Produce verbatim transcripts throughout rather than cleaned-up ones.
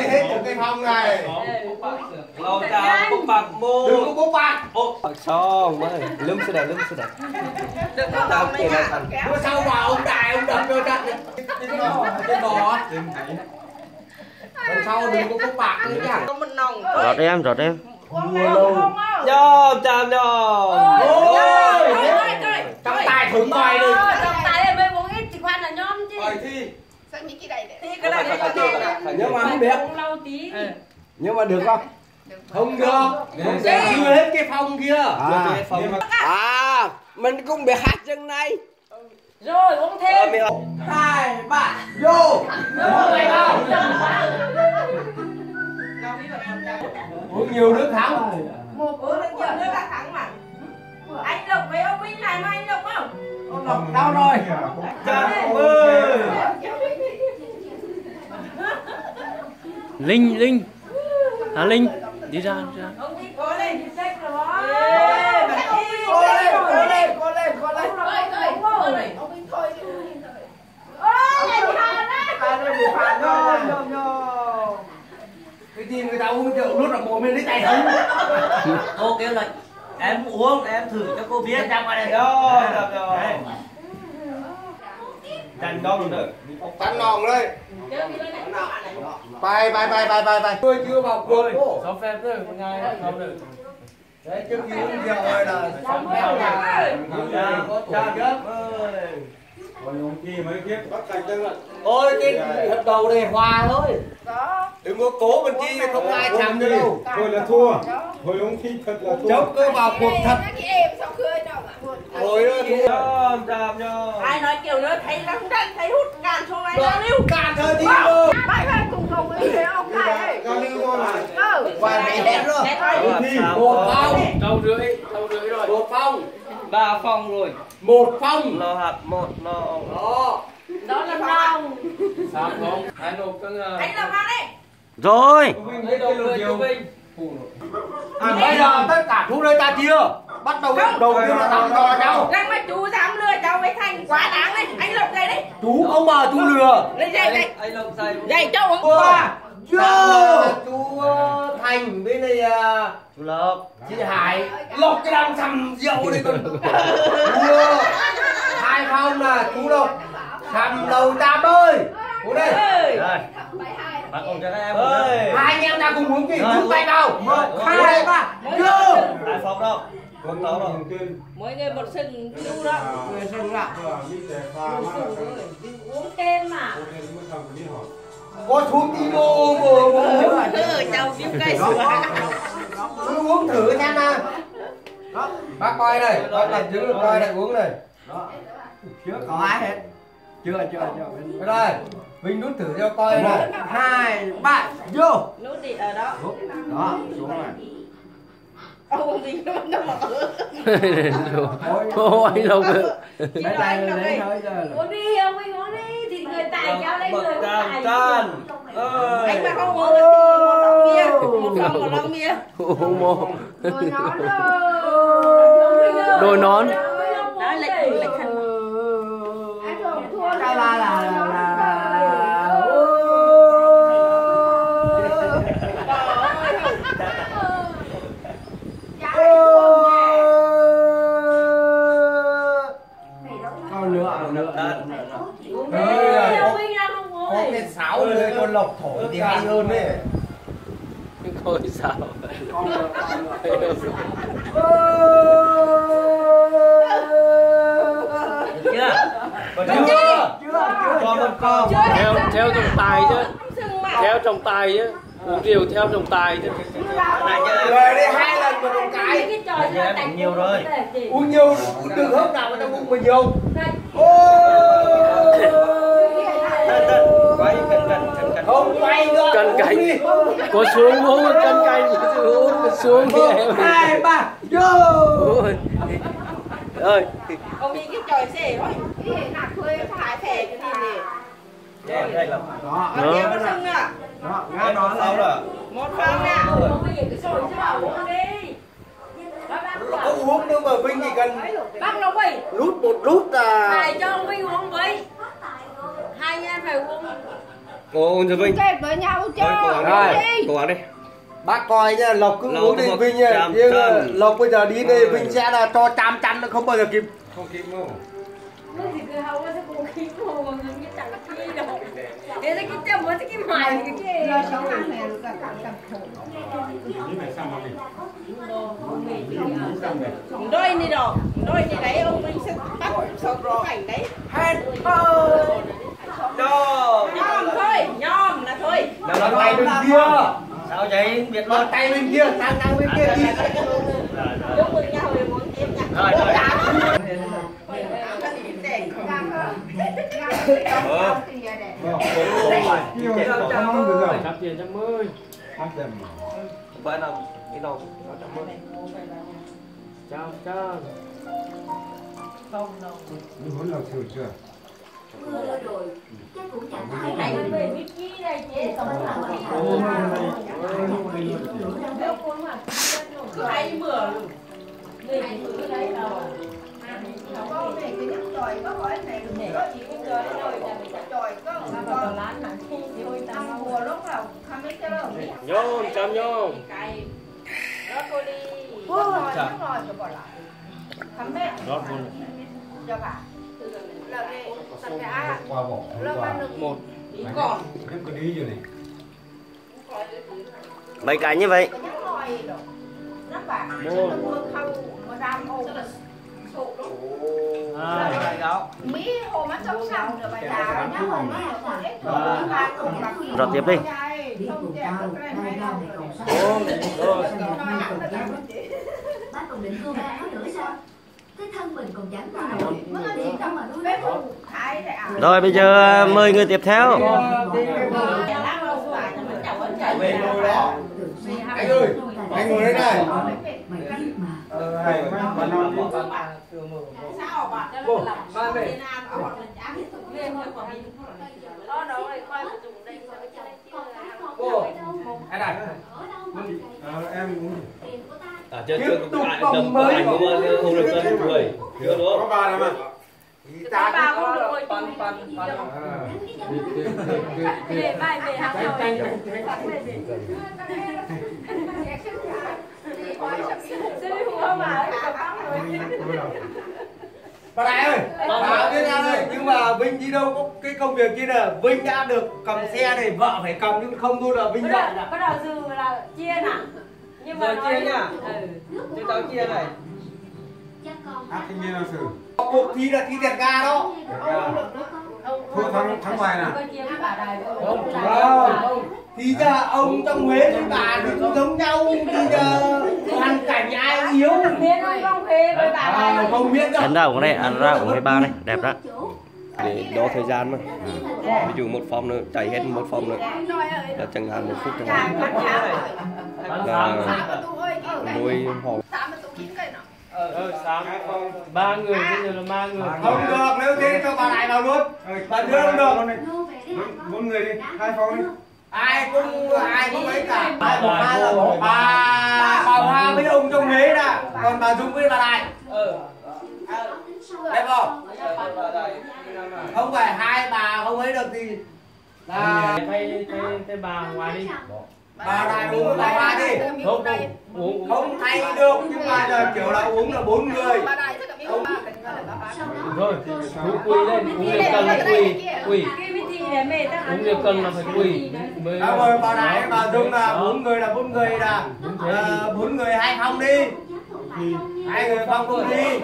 hết từ cây phong này. Lầu chào bốc bạc mô. Đừng có bốc bạc. Bạc xong ơi, lưng sẽ đẹp, lưng sẽ đẹp. Đừng có tao kia này thành. Bữa sau vào ông đại ông đập cho chắc. Trên bò. Lần sau đừng có bốc bạc nữa nha. Có mình nồng. Rót em, rót em. Nhom, chào nhom. Ôi, trong tài thử coi đi. Trong tài này mới uống ít chỉ quan là nhom chứ. Rồi thi. Sao nghĩ cái này Thì cái này cho nghe. Nhưng mà không biết. Lâu tí. Nhưng mà được không? Không được. Không được. Chưa hết cái phong kia. À, mình cũng biết hát chân này. Rồi uống thêm. Hai, ba, vô. Uống nhiều nước thắng. một bữa nó giờ nó là thẳng mà. Anh Lộc với ông Minh này mà anh Lộc không? Ông Lộc đâu rồi? Chào ơi. Linh, Linh. À Linh, đi ra, đi ra. Ông đi cố lên đi xách rồi. Cố lên, cố lên, cố lên, cố lên. Thôi thôi. Ông Minh thôi. Ôi, này thì hàn đấy. Ta đây bị phạt rồi. Cái gì người ta uống rượu nuốt vào mồm lên lấy tay không? Cô kêu là em uống em thử cho cô biết ra ngoài này. Rồi, rồi, rồi. Chanh ngon nữa. Chanh ngon đây. Bài bài bài bài bài bài. Tôi chưa vào cuộc. Sáu phép rồi, ngay không được. Đấy trước khi uống rượu rồi là xong phép là có tuổi gấp. Còn ông kia mấy kiếp bắt thành chân ạ. Ôi cái hợp đầu này hòa thôi. Đó. Đừng có cố mình chi không ai chạm được đâu. Thôi là thua. Thôi ông kia thật là thua. Chốc cứ vào cuộc thật. Cái em sao khơi đâu mà. Ôi nó thua. Nhom, chào nhom. Ai nói kiểu nữa thấy nó không đánh thấy hút càn số này ra lưu. Cạn thôi đi luôn. Bài bài cùng cùng với thế ông này ấy. Ra lưu thôi mà. Ừ. Và mẹ hết rồi. Một phong. Câu rưỡi, câu rưỡi rồi. Một phong. Ba phong rồi. Một phong. Lo hạt một lo. Đó. Đó là nồng. Sao không? Hai nộp cân. Anh làm ăn đấy. Rồi. Lấy đầu người cho Vinh. À, bây giờ tất cả thu đây ta chia. Bắt đầu đầu tiên là tặng đò nhau. Rằng mà chú dám lừa cháu với Thành quá đáng đấy. Anh Lộc đây đấy. Chú không mà chú lừa. Đây dạy dạy. Anh Lộc dạy. Dạy cho ông. Qua. Vô. Chú Thành với này Chú Lộc. chị Hải lộc cái đằng sầm rượu này còn đưa hai phong là chú Lộc sầm đầu tam ơi uống đây Rồi. Bác cùng cho các em. Ơi. hai anh em ta cùng uống gì chung tay vào một hai ba vô Hai phong đâu. Con tao là tên. Mỗi người một sừng chú đó. người xem lại Đi trẻ pha mà là Uống thêm mà. con nên mới thằng đi hỏi. có xuống tí đô vừa vừa Ừ, cháu kiếm cây sữa. cứ uống thử xem nào đó bác coi này bác làm chứng được coi này uống này đó chưa có ai hết chưa chưa chưa đây Vinh nút thử cho coi này hai ba vô Nút đi ở đó. đó xuống này Ông gì nó nó mở. Ô anh Lộc. Chỉ là anh Lộc đây. Uống đi ông ấy uống đi thì người tài kéo lên người tài. Can. Anh mà không uống được thì một lon bia, một phong một lon bia. Ô mô. Rồi nón Đôi nón. Đó lệch lệch khăn. Anh thường thua là là là là con nữa nữa có cái sáo lên con Lộc thổi thì hay hơn đấy Thôi sao? Chưa? chưa chưa chưa Con một con. Theo theo trọng tài chứ. Theo trọng tài chứ. Uống rượu theo trọng tài chứ. rồi đi hai lần mà một cái cái trò chơi đánh nhiều rồi. uống nhiều từ hôm nào mà tao uống mà nhiều Quay cẩn cẩn cẩn cẩn. không quay nữa Cân cánh. Có xuống uống cân cánh uống xuống một hai ba vô ơi. Ông đi cái trò xe thôi. Cái này nạt thuê phải thẻ cái gì nè. Đây đây là. đó Ở kia có sưng à. đó ngã đó Sáu là rồi. Một phong nè. Bây giờ cái sồi chứ bảo uống đi. có uống nhưng mà Vinh chỉ cần Bác nó Vinh. lút một lút là Phải cho ông Vinh uống với. Hai anh em phải uống. Ồ, giờ Vinh. Kẹp với nhau cho. Rồi, cố gắng đi. Bác coi nha, Lộc cứ Lộc uống đi một Vinh nha. trăm Nhưng cân. Lộc bây giờ đi đây Vinh sẽ là cho trăm trăm nó không bao giờ kịp. Không kịp đâu. Nó thì cứ hầu nó cũng khí mồ mà người cái chẳng khí đâu. Thế cái châm với cái mài cái kia. Lo sống ăn này được cả cả khổ. Như này xong rồi mình. đôi đi rồi đôi đi đấy ông Vinh sẽ bắt sọc cái cảnh đấy Hết ơi. Cho. nhom thôi nhom là thôi Là tay bên kia. Sao vậy? Biết Là luôn. tay bên kia, sang sang bên kia đi. chúc mừng nhau về muốn tiếp nha Rồi rồi. Ờ. Nhiều người có mong được rồi. Trăm tiền trăm mươi. Năm tiền. Bên nào? Cái đâu? Trăm trăm. Nhưng muốn là sửa chưa? Này về Vicky này chế tổng là cứ hay mửa luôn về cái thứ đấy đâu. có này cái nhắc trời có hỏi này có chỉ cái trời rồi là bị trời có Còn lán hả? Thì ôi tao năm mùa lúc nào không biết cái đâu Nhôm, trăm nhôm. cay đó cô đi có rồi nó rồi cho bỏ lại không biết Rót luôn. cho bà là cái tất cả Qua bỏ. lớp ăn được Một. đi còn Em cứ đi rồi này. Mấy cái như vậy. cái nhắc rồi đâu nó bà Một. mưa khâu mà đam ôm sụp đúng Hai. Cái đó. Mỹ hồ mắt trong sòng rồi bà già nhá hồ mắt ở còn hết rồi ba cùng bà kia Rồi tiếp đi. không trẻ được lên hay đâu Bốn. Rồi. Bác còn định cưa ba áo nữa sao? Cái thân mình còn dám ra nổi. Mới có gì đâu mà nuôi bếp nó. phụ thái để ăn Rồi bây giờ mời người tiếp theo. Về ngồi đó. Anh ơi, anh ngồi đây này. Ờ, hay quá. Bà non đi. sao bà Cô, ba về. đó đâu này coi một chục đây Cô, anh này. Ờ, em uống. À, chơi Tiếp chơi tục ảnh vòng tầm mới. ảnh của không được cân người. Chưa đúng Có không? bà nào mà. ta ba không được rồi Pan pan pan. về bài về hàng rồi. Sư không mà Bà Đại ơi, bà biết ra ơi, nhưng mà Vinh đi đâu có cái công việc kia nè, Vinh đã được cầm xe này, vợ phải cầm nhưng không thôi là Vinh bắt dạy đầu là bắt đầu dừng là chia nè. Nhưng mà Giờ nói chia nhá. Ừ. Chúng tao chia này. Chắc con. Hát thanh niên nào xử. Cuộc thi là thi tiền ga đó. Thua thắng thắng bài nào. Có chia với bà Đài với ông. Không, không. Thì ra ông trong Huế với bà thì cũng giống nhau, thì giờ hoàn cảnh ai yếu. Biết ông không Huế với bà À, Đài. không biết đâu. Ấn ra của này, ăn ra của ba này, đẹp đó. Để đo thời gian mà. Ví dụ một form nữa, chạy hết một form nữa. Là chẳng hạn một phút chẳng hạn. Là nuôi họ. Ờ, sáng. Ba người, bây giờ là ba người. Không được, nếu thế cho bà Đại vào luôn. Bà đưa không được. Bốn người đi, hai phòng đi. Ai cũng ai cũng ấy cả. Ai một hai là một. Bà bà Hoa với ông trong Huế nè, còn bà Dung với bà Đại. Đẹp không? Không phải hai bà không ấy được thì là Thay thay thay bà ngoài đi. bà Đại uống với bà Hoa đi. Không không. Uống Không thay được nhưng mà giờ kiểu là uống là bốn người. Thôi, uống quỳ lên, uống liều cân là quỳ, quỳ. Cái vị trí này mẹ ta Uống liều cân là phải quỳ. Mới- Đã rồi bà Đại bà Dung là bốn người là bốn người là ờ, bốn người hai phòng đi. Hai người phòng cùng đi.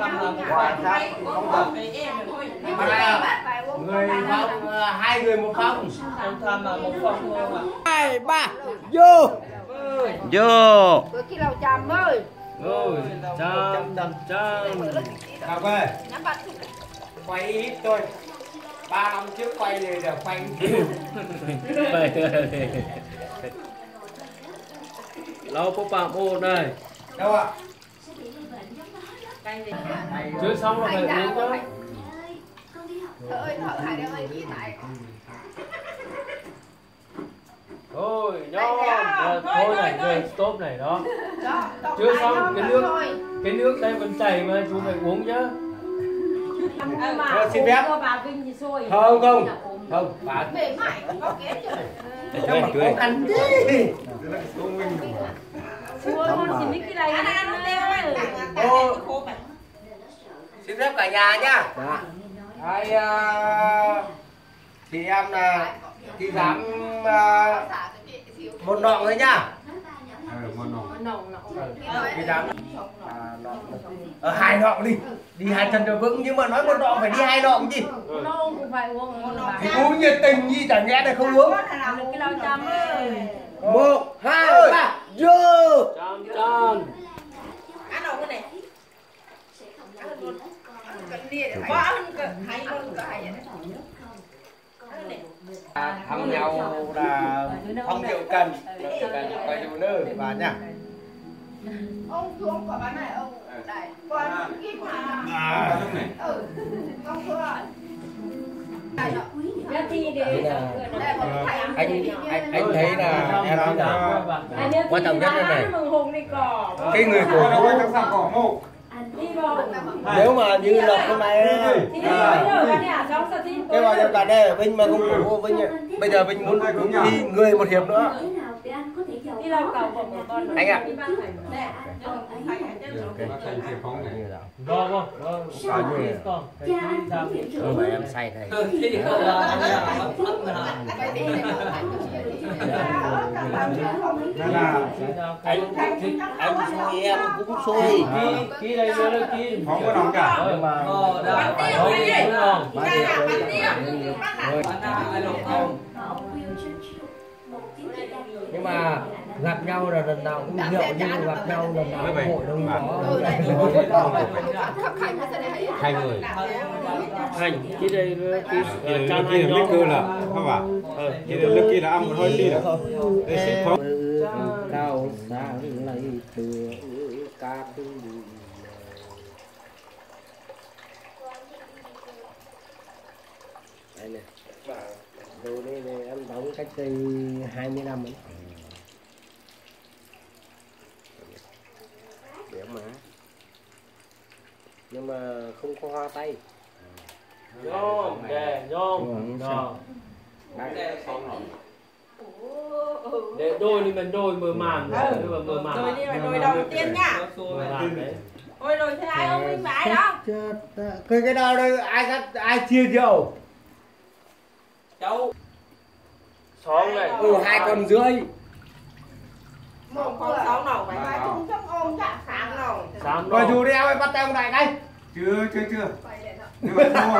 Bà Đại à, người phòng ờ, hai người một phòng. Không tham mà một phòng thôi mà. Hai, ba, vô. Vô. bữa khi nào chàm ơi Rồi, trăm, trăm. Ngọc ơi, nhắm bắt quay ít thôi. Ba năm trước quay này đều quay Lau bố phạm ô đây. đâu ạ? Chưa xong là phải uống chứ. Con đi học. thở ơi thở hai đứa ơi đi lại Thôi, nhom. Rồi, thôi này, rồi, stop này đó. đó Chưa xong, cái nước cái nước đây vẫn chảy mà chú phải uống chứ. mà Rồi, xin phép. uống cho bà Vinh thì xôi. Không không, Không, bạn. Mềm mại không có kém chưa? Chơi chơi. Ăn đi. Xua con chỉ biết cái này. Ăn ăn ăn teo ấy. Ô, xin phép cả nhà nhá. Hai uh, chị em là chị dám uh, một nọng thôi nhá. Chị dám ở hai nọng đi, đi hai chân cho vững, nhưng mà nói một nọng phải đi hai nọng gì? Nông cũng phải uống. Thì uống nhiệt tình gì chẳng nghe này không uống. Cái lao chăm ơi. Một, hai, ba, vô. Chan chan. Ăn đâu cái này? Ăn luôn. Cần đi để có ăn hay luôn cả hay vậy. Thăm nhau là không chịu cần, cần phải dù nữa bà nhá. Ông xuống quả bán này ông đây. Còn cái mà. Ừ. Ông xuống. Ra thi để anh anh anh thấy là em nói là quan trọng nhất là này, cái người cổ nếu mà như là hôm nay cái vào trong cả đây ở Vinh mà không cổ Vinh bây giờ Vinh muốn đi người một hiệp nữa anh ạ. Vâng vâng vâng. Không phải em say thầy. Anh anh xui em cũng xui. Ký đây nữa đây ký. Không có đồng cả. Nhưng mà Bắn tiêu cái gì? Bắn tiêu. Nhưng mà gặp nhau là lần nào cũng nhậu, nhưng mà gặp nhau lần nào cũng hội đông có. Hai người. hành ký đây nữa ký chan Kia hành là nhau. cơ là không phải. Kia là lúc kia là ăn một hơi đi là. Đây sẽ không. Cao sáng lấy từ các đây này. Đồ đây này em đóng cách đây hai mươi năm ấy. Để mà nhưng mà không có hoa tay. Nhôm, đè nhôm. Đó. Để đôi thì mình đôi mờ màng rồi, nhưng mà mờ màng. Rồi đi mà đôi đầu tiên nhá. Mờ màng đấy. Ôi rồi thế ai ông Minh phải đó. Cái cái nào đây ai cắt ai chia rượu? Cháu Xóm này. Ừ hai con rưỡi. Một con sáu nòng phải hai chung trong ôm chả sáng nòng. Xám Rồi đó. dù đi em ơi bắt tay ông đại cái. Chưa chưa chưa. Nhưng mà mua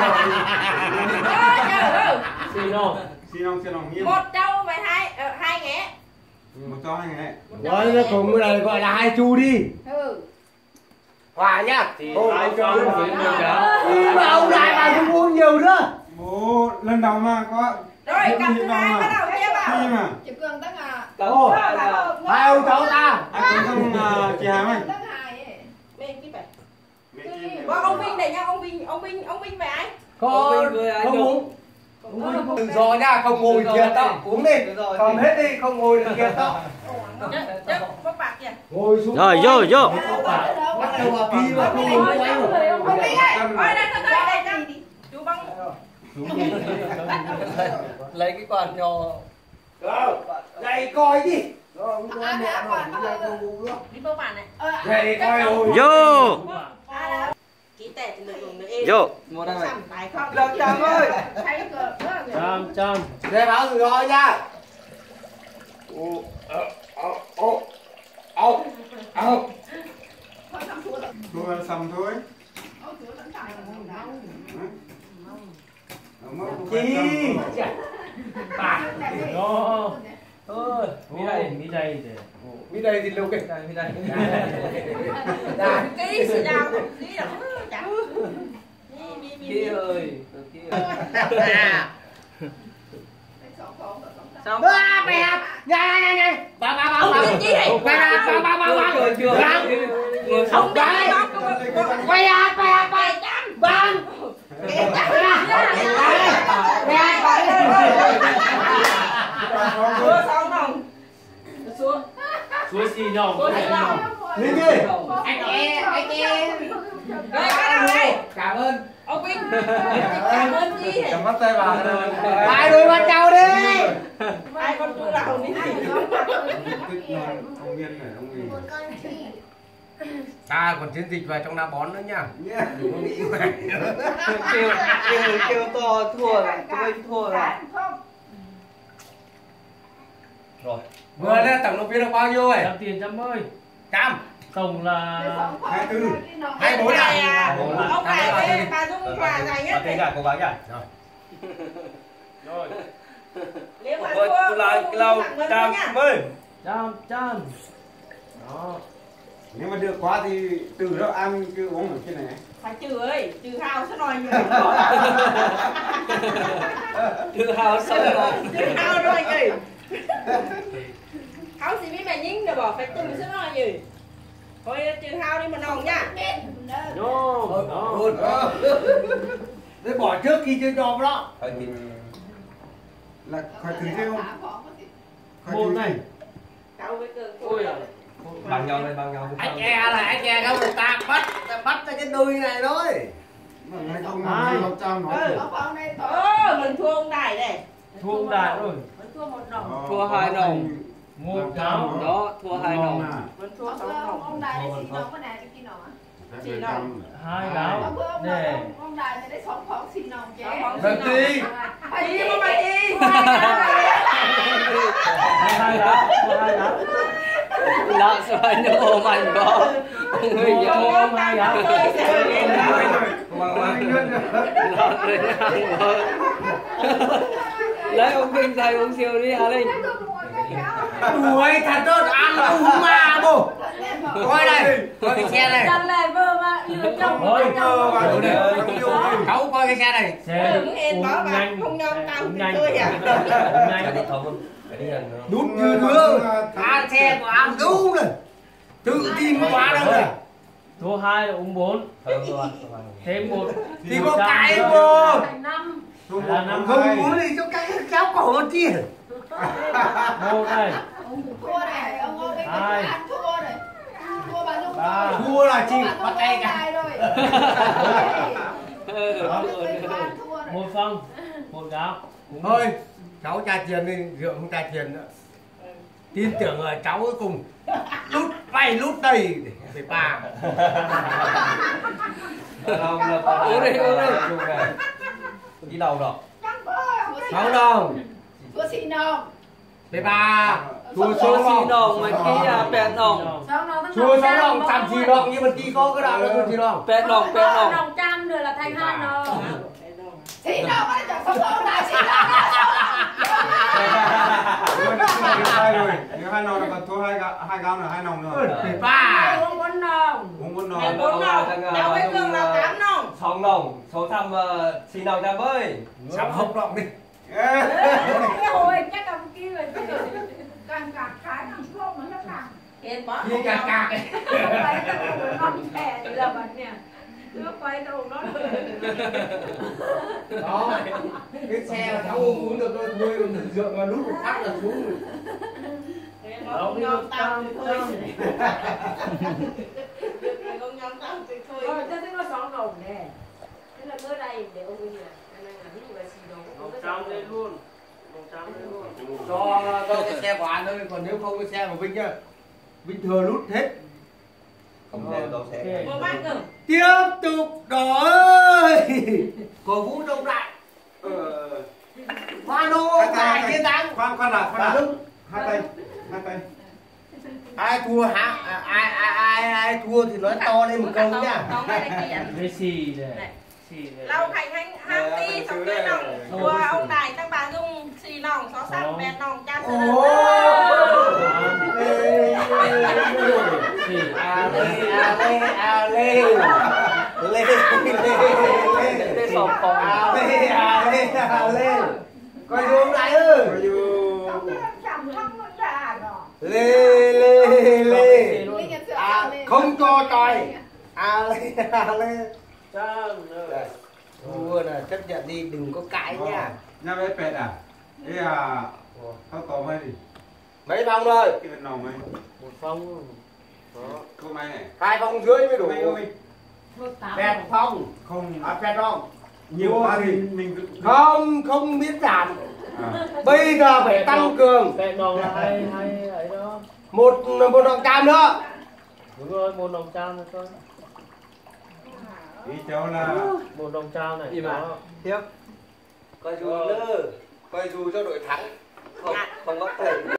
là Xin không? xin ông xin ông nghiêm. Một trâu với hai ờ, hai nghé. Một cho hai ngày. Nói ra cùng cái này gọi là hai chu đi. Ừ. Hòa nhá. Thì Thôi, ai cho cho với mình cả. mà ông đại bà không uống nhiều nữa. Bố lần đầu mà có. Rồi cặp thứ hai bắt đầu chia Khi vào. mà. Chị Cường tất à. Ồ, hai ông cháu ta. Ai cũng không à, chị Hà ơi. Tất hai ấy. Bên cái vậy. Mẹ Kim. Có ông Vinh để nhau ông Vinh ông Vinh ông Vinh về ai? Con không uống. Đừng rồi nha, không ngồi kia tao uống đi. Còn hết đi, không ngồi được kia tao. Chứ chứ có bạc kìa. Ngồi xuống. Rồi vô vô. Bắt đầu vào kia mà không ngồi quay rồi. Ông Vinh ơi, ôi đây đây đây đây đi. Chú băng. Lấy cái quan cho. Đây coi đi. À, mẹ quản đi bơ bản này. Đây coi rồi. Vô. Ký tệ thì được dùng được em. Vô. Một đang làm bài không? Được chồng ơi. Thấy cửa nữa. Chan chan. Để báo rủi ro nha. Ô ô ô ô ô. Thôi sầm thôi. Chi. Đó. Ơi, mi đây, mi đây để. Mi đây thì lâu kịch. Mi đây. Ký sự đào ký đâu chả. Kia ơi. Xong. À, mẹ. Nhanh nhanh nhanh. Ba ba ba. Ông Vinh chi này? Ba ba ba ba ba. Chưa chưa. Ông Vinh quay à quay à quay chăm ban Xua sáu nòng. Xua. Xua xì nhỏng. Linh ơi anh em anh em Rồi bắt đầu đây. cảm ơn Ông Vinh, cảm ơn chị. Cầm bắt tay vào rồi. Hai đôi ba cháu đi. Hai con chú nào đi. Ông Viên này, ông Viên. Ta còn chiến dịch vào trong đá bón nữa nha. Đừng có nghĩ vậy. kêu kêu kêu to thua rồi, tôi thua rồi. Rồi. Vừa lên tổng đồng viên được bao nhiêu vậy? Trăm tiền trăm ơi. Trăm. Tổng là Hai tư. Hai bốn à? Ông này đây, bà Dung quà dài nhất. Thế cả cố gắng nhá. Rồi. rồi. Nếu mà Tôi thua, lại không lâu tặng trăm nha. mươi. Trăm trăm. Đó. Nếu mà được quá thì từ đó ăn cứ uống ở trên này. Phải trừ ơi, trừ hao sẽ nói nhiều. Tự hào xong rồi. Trừ hao nói gì? Hao gì mấy mày nhính rồi bỏ phải trừ sẽ nói gì? Thôi trừ hao đi mà nồng nha. Đó. Đó. Để bỏ trước khi chưa cho đó. Thôi thì Là khỏi thử chứ không? Khỏi Một thử này. chứ. Cậu với cường. Ôi à. bằng nhau lên bằng nhau. Anh e là anh e không người ta bắt ta bắt ra cái đuôi này thôi. Mà này không nói gì trăm nói gì. Ơ, mình thua ông Đài đây. Thua ông Đại rồi. Mình thua một nồng. Thua hai nòng. Một cháu. Đó, thua hai nòng. Mình thua sáu nồng. Ông Đài đi xì nồng cái này đi nồng á. Xì nồng. Hai gáo. Ông Nè. ông Đài này đấy sống phóng xì nồng chứ. Được đi. Phải đi mà mày đi. Hai gáo. Hai gáo. Lạ xoay nó ôm anh có. Ông người Một nhớ. ôm hai gáo. Lấy ông Vinh thầy ông Siêu đi Hà Linh. Đuổi thật tốt ăn uống mà bố. Coi đây, coi cái xe này. Dần này vơ mà lừa chồng. Rồi. Cháu coi cái xe này. Xe Đừng hên bỏ bà không nhom tao thì tôi à. Nhanh. Nút như đứa. Ăn xe của ăn đúng rồi. Tự tin quá đâu rồi. Thua hai là uống bốn. Thêm một. Thì có cái vô. Năm. Là năm Không hai. muốn thì cho cái kéo cổ con chi. Một này. Thua này, ông ngô cái Hai. ăn thua này. Thua bà Dung Ba. rồi. Thua là chi? Thua Bắt tay cả. rồi. Đó. Thua rồi. Một phong. Một gáo. Thôi, cháu tra tiền đi, rượu không tra tiền nữa. Tin tưởng là cháu cuối cùng lút vay lút đây để bà. Uống đi, uống đi. Đi đầu rồi. Sáu đồng. Thua xì nồng. Để bà. Thua Số số xì đồng. nòng mà khi à bẹt nòng. Sáu nồng. Thua sáu đồng, trăm xì đồng nhưng mà chỉ có cái đạo là thua xì đồng. Bẹt nòng, bẹt nòng. Nồng trăm rồi là thành hai nồng. Xì nồng ấy chẳng sống ông Đài xì nồng. Hai rồi, nếu hai nòng là còn thua hai gạo, hai gạo là hai nòng rồi. Để bà. Uống bốn nồng. Uống bốn Mày nòng. bốn nồng. Cháu với cường là tám nồng. Sáu nòng, số thăm xin nào trăm ơi. Sắm hộp động đi. Ôi, chắc ông kia rồi. Càng càng cái nó không mà nó càng. Hên bỏ. Đi cạc cạc ấy. Quay đầu non thẻ là bạn nè. Cứ quay đầu nó. Đó. Cái xe cháu uống được rồi, thôi còn rượu mà nút một phát là xuống rồi. Không nhom tao thì thôi. Không nhom tao thì thôi. Thôi, thế nó sáu đồng nè. Thế là bữa đây để ông Vinh nè. Anh đang làm ví dụ là xì đồng. Một trăm lên luôn. Một trăm lên luôn. Cho cho cái xe của anh thôi, còn nếu không cái xe của Vinh nhá. Vinh thừa nút hết. Không theo đâu sẽ. Vô bác cơ. Tiếp tục đó ơi. Cổ vũ đông đại. Hoa nô phải chiến thắng. Khoan khoan đã, khoan đã. Hai tay, hai tay. Ai thua hả? À, ai ai ai ai thua thì nói to lên một câu nhá. Tóm đây là kia. Cái xì này. Xì này. Lâu hành hành ham ti xong cái nòng thua ông Đài tăng bà Dung xì nòng sáu sắc bẹt nòng trăm sơ Ồ. Xì. A lê a lê a lê. Lê lê lê. Tên phòng phòng. A lê a lê a lê. Coi xuống lại ơi. Chẳng không nó ra rồi. Lê lê lê. Linh nhận sửa À, lên. không cho tròi. A lê a lê. Trăm. Đây. Thua là chấp nhận đi, đừng có cãi nha. Nhà bé pẹt à? Ê à, tao tóm hay gì? Mấy vòng rồi? Cái bên nòng ấy. Một phong. Đó. Cô máy này. Hai vòng dưới mới đủ. Mấy ơi. Phẹt phong Không à, phẹt không nhiều quá thì mình không không biết giảm bây giờ phải tăng cường Phẹt đòn là hay hay ấy đó. một một đồng trăm nữa. Đúng rồi, một đồng trao này thôi. ý cháu là Một đồng trao này. Im à? Đó. Tiếp Coi dù lơ, coi dù cho đội thắng. Không, không có tiền.